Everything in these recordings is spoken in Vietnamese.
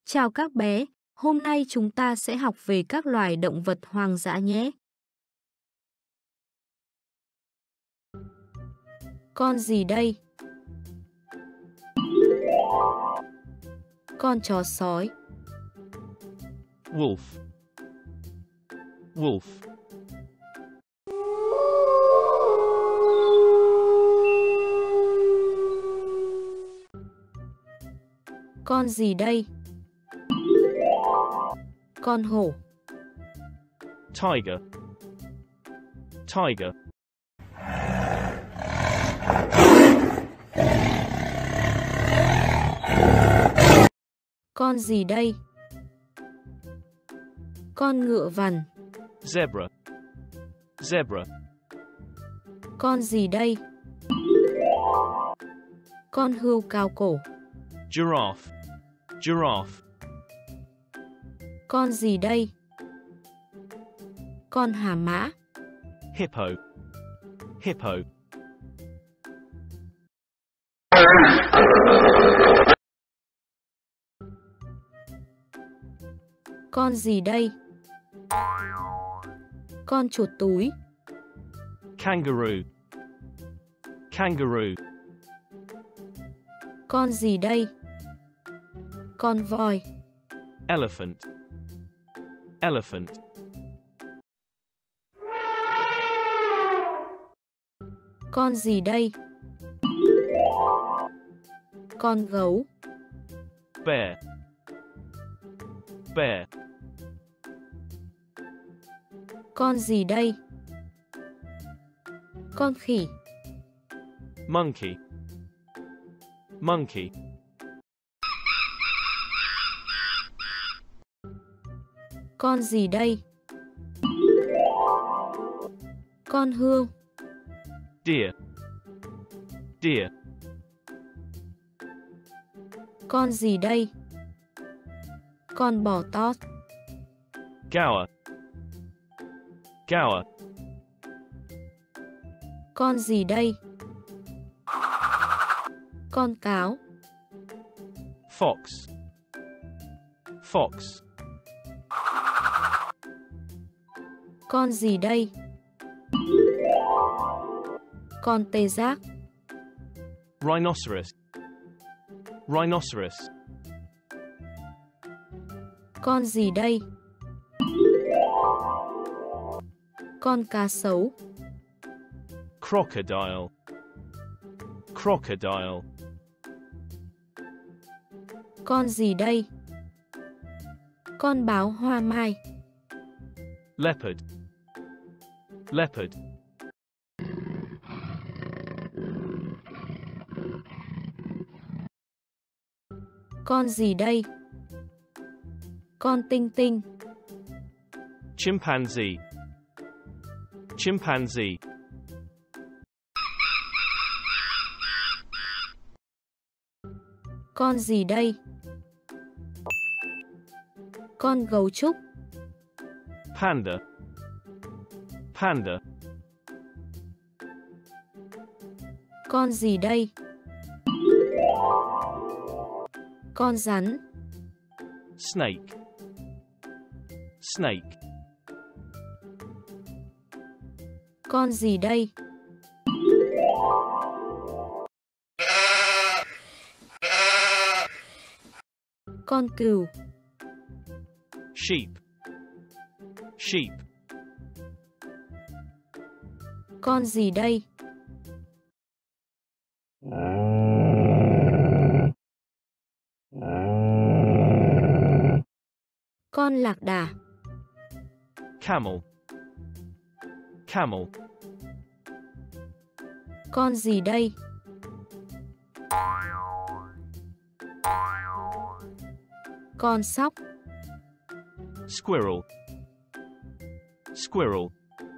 Chào các bé, hôm nay chúng ta sẽ học về các loài động vật hoang dã nhé. Con gì đây? Con chó sói. Wolf. Wolf. Con gì đây? Con hổ. Tiger. Tiger. Con gì đây? Con ngựa vằn. Zebra. Zebra. Con gì đây? Con hươu cao cổ. Giraffe. Giraffe. Con gì đây? Con hà mã. Hippo. Hippo. Con gì đây? Con chuột túi. Kangaroo. Kangaroo. Con gì đây? Con voi. Elephant. Elephant. Con gì đây? Con gấu. Bear. Bear. Con gì đây? Con khỉ. Monkey. Monkey. Con gì đây? Con hươu. Deer. Deer. Con gì đây? Con bò tót. Gower. Gower. Con gì đây? Con cáo. Fox. Fox. Con gì đây? Con tê giác. Rhinoceros. Rhinoceros. Con gì đây? Con cá sấu. Crocodile. Crocodile. Con gì đây? Con báo hoa mai. Leopard. Leopard. Con gì đây? Con tinh tinh. Chimpanzee. Chimpanzee. Con gì đây? Con gấu trúc. Panda. Panda. Con gì đây? Con rắn. Snake. Snake. Con gì đây? Con cừu. Sheep. Sheep. Con gì đây? Con lạc đà. Camel. Camel. Con gì đây? Con sóc. Squirrel. Squirrel.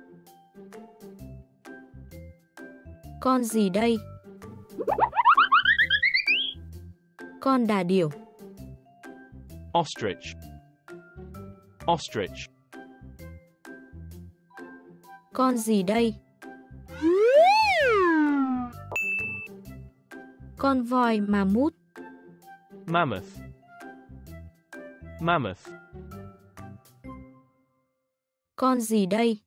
Con gì đây? Con đà điểu. Ostrich. Ostrich. Con gì đây? Con voi mammoth. Mammoth. Mammoth. Con gì đây?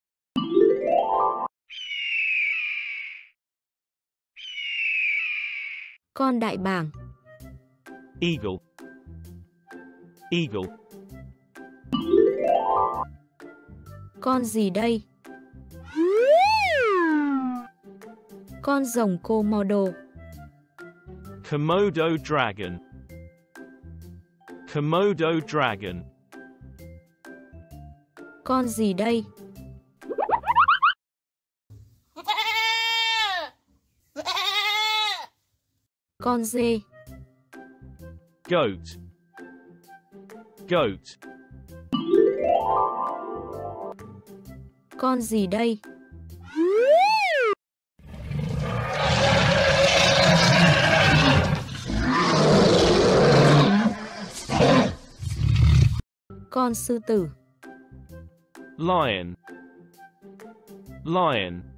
Con đại bàng. Eagle. Eagle. Con gì đây? Con rồng Komodo. Komodo dragon. Komodo dragon. Con gì đây? Con dê. Goat. Goat. Con gì đây? Con sư tử. Lion. Lion.